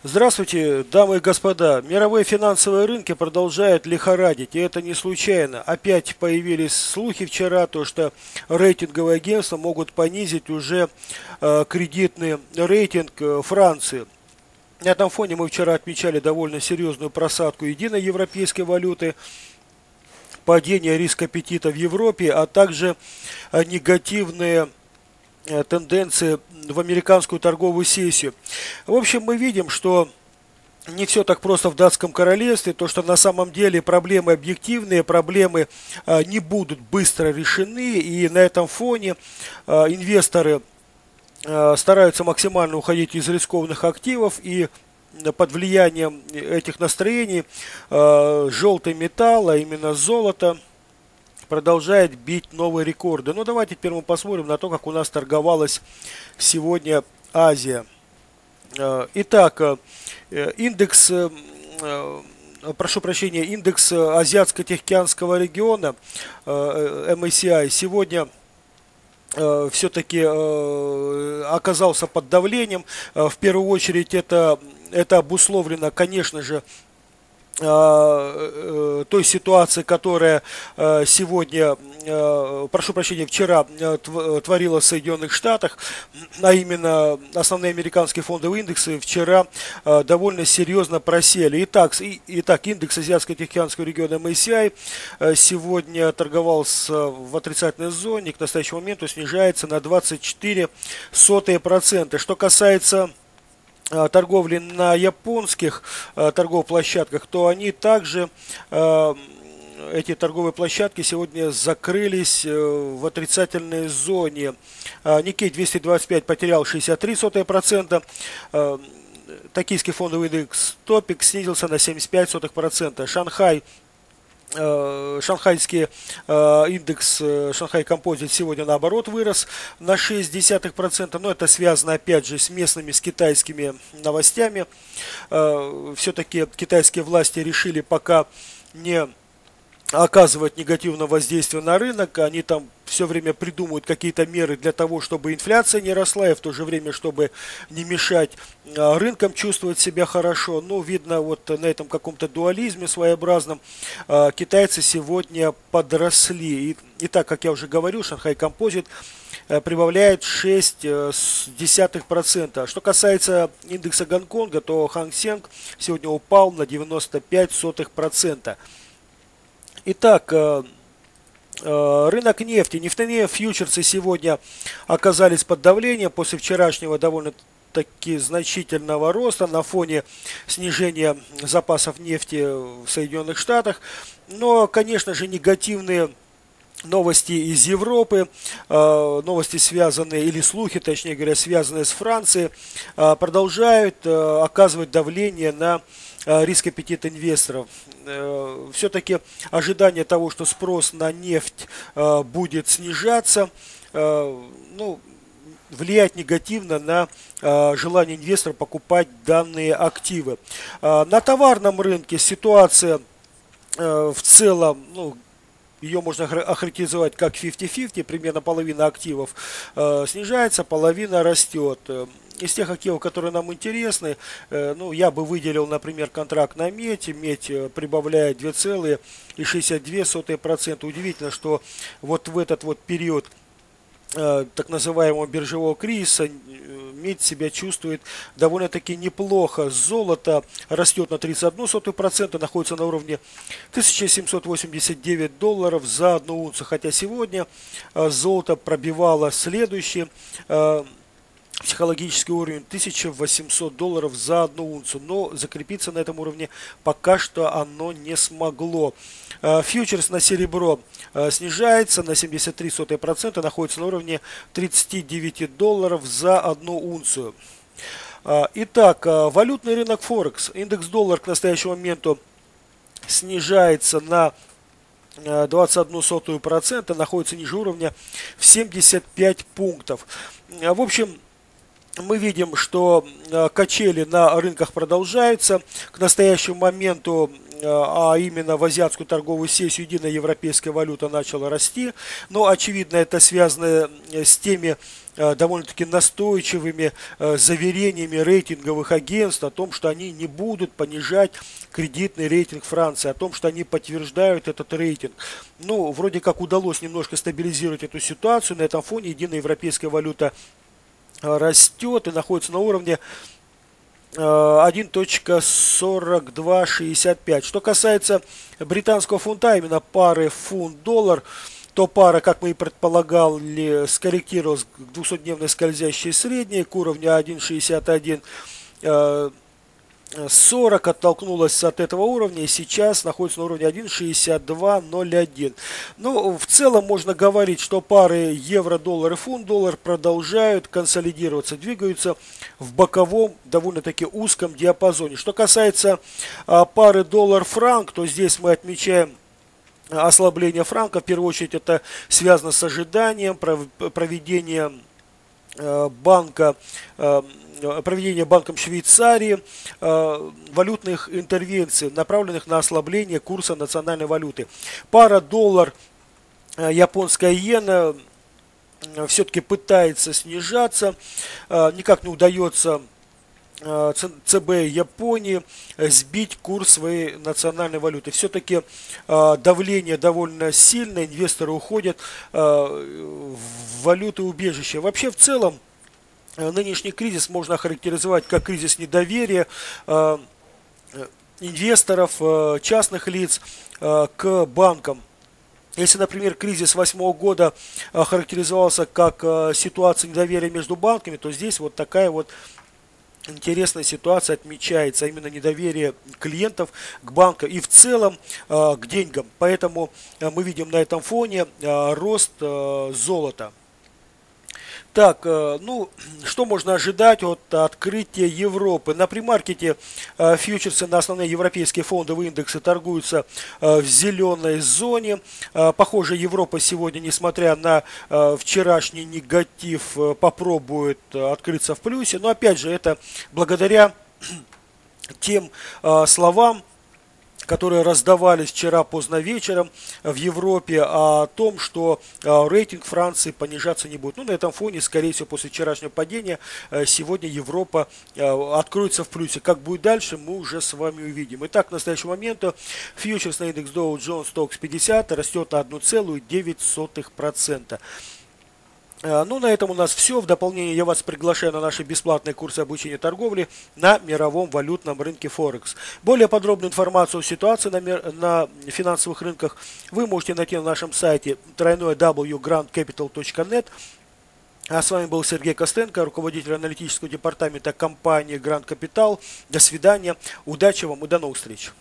Здравствуйте, дамы и господа. Мировые финансовые рынки продолжают лихорадить, и это не случайно. Опять появились слухи вчера, то что рейтинговые агентства могут понизить уже кредитный рейтинг Франции. На этом фоне мы вчера отмечали довольно серьезную просадку единой европейской валюты, падение риска аппетита в Европе, а также негативные тенденции в американскую торговую сессию. В общем, мы видим, что не все так просто в датском королевстве, то что на самом деле проблемы объективные, проблемы не будут быстро решены, и на этом фоне инвесторы стараются максимально уходить из рискованных активов, и под влиянием этих настроений желтый металл, а именно золото, продолжает бить новые рекорды. Ну, давайте теперь мы посмотрим на то, как у нас торговалась сегодня Азия. Итак, индекс, прошу прощения, индекс Азиатско-Тихоокеанского региона, MSCI, сегодня все-таки оказался под давлением. В первую очередь это обусловлено, конечно же, той ситуации, которая сегодня, прошу прощения, вчера творилась в Соединенных Штатах, а именно основные американские фондовые индексы вчера довольно серьезно просели. Итак, индекс Азиатско-Тихоокеанского региона MSCI сегодня торговался в отрицательной зоне, к настоящему моменту снижается на 0,24%. Что касается торговли на японских торговых площадках, то они также, эти торговые площадки сегодня закрылись в отрицательной зоне. Никей 225 потерял 0,63%, токийский фондовый индекс Топик снизился на 0,75%, шанхайский индекс Шанхай Композит сегодня наоборот вырос на 0,6%, но это связано опять же с местными, с китайскими новостями. Все-таки китайские власти решили пока не оказывать негативное воздействие на рынок, они там все время придумывают какие-то меры для того, чтобы инфляция не росла, и в то же время, чтобы не мешать рынкам чувствовать себя хорошо. Но видно, вот на этом каком-то дуализме своеобразном китайцы сегодня подросли. И так, как я уже говорил, Шанхай Композит прибавляет 0,6%. Что касается индекса Гонконга, то Ханг Сенг сегодня упал на 0,95%. Итак, рынок нефти. Нефтяные фьючерсы сегодня оказались под давлением после вчерашнего довольно-таки значительного роста на фоне снижения запасов нефти в Соединенных Штатах. Но, конечно же, негативные новости из Европы, новости связанные, или слухи, точнее говоря, связанные с Францией, продолжают оказывать давление на риск аппетита инвесторов. Все-таки ожидание того, что спрос на нефть будет снижаться, влияет негативно на желание инвестора покупать данные активы. На товарном рынке ситуация в целом, ее можно охарактеризовать как 50-50, примерно половина активов снижается, половина растет. Из тех активов, которые нам интересны, я бы выделил, например, контракт на медь. Медь прибавляет 2,62%. Удивительно, что вот в этот вот период так называемого биржевого кризиса медь себя чувствует довольно-таки неплохо. Золото растет на 31%, находится на уровне $1789 за одну унцию. Хотя сегодня золото пробивало следующий психологический уровень $1800 за одну унцию, но закрепиться на этом уровне пока что оно не смогло. Фьючерс на серебро снижается на 73%, находится на уровне $39 за одну унцию. Итак, валютный рынок Форекс. Индекс доллар к настоящему моменту снижается на 0,21%, находится ниже уровня в 75 пунктов. В общем, мы видим, что качели на рынках продолжаются. К настоящему моменту а именно в азиатскую торговую сессию, единая европейская валюта начала расти. Но, очевидно, это связано с теми довольно-таки настойчивыми заверениями рейтинговых агентств о том, что они не будут понижать кредитный рейтинг Франции, о том, что они подтверждают этот рейтинг. Ну, вроде как удалось немножко стабилизировать эту ситуацию. На этом фоне единая европейская валюта растет и находится на уровне 1.4265. Что касается британского фунта, именно пары фунт-доллар, то пара, как мы и предполагали, скорректировалась к 200-дневной скользящей средней, к уровню 1.6140, оттолкнулась от этого уровня и сейчас находится на уровне 1.6201. Ну, в целом можно говорить, что пары евро-доллар и фунт-доллар продолжают консолидироваться, двигаются в боковом, довольно-таки узком диапазоне. Что касается пары доллар-франк, то здесь мы отмечаем ослабление франка. В первую очередь это связано с ожиданием проведения Банком Швейцарии валютных интервенций, направленных на ослабление курса национальной валюты. Пара доллар, японская иена все-таки пытается снижаться, никак не удается ЦБ Японии сбить курс своей национальной валюты. Все-таки давление довольно сильное, инвесторы уходят в валюты убежища. Вообще в целом нынешний кризис можно охарактеризовать как кризис недоверия инвесторов, частных лиц к банкам. Если, например, кризис 2008 года характеризовался как ситуация недоверия между банками, то здесь вот такая вот интересная ситуация отмечается, а именно недоверие клиентов к банкам и в целом к деньгам. Поэтому мы видим на этом фоне рост золота. Так, ну, что можно ожидать от открытия Европы? На премаркете фьючерсы на основные европейские фондовые индексы торгуются в зеленой зоне. Похоже, Европа сегодня, несмотря на вчерашний негатив, попробует открыться в плюсе. Но опять же, это благодаря тем словам, которые раздавались вчера поздно вечером в Европе, о том, что рейтинг Франции понижаться не будет. Ну, на этом фоне, скорее всего, после вчерашнего падения, сегодня Европа откроется в плюсе. Как будет дальше, мы уже с вами увидим. Итак, к настоящему моменту фьючерсный индекс Dow Jones Stocks 50 растет на 1,9%. Ну, на этом у нас все. В дополнение я вас приглашаю на наши бесплатные курсы обучения торговли на мировом валютном рынке Форекс. Более подробную информацию о ситуации на финансовых рынках вы можете найти на нашем сайте www.grandcapital.net. А с вами был Сергей Костенко, руководитель аналитического департамента компании Grand Capital. До свидания, удачи вам и до новых встреч.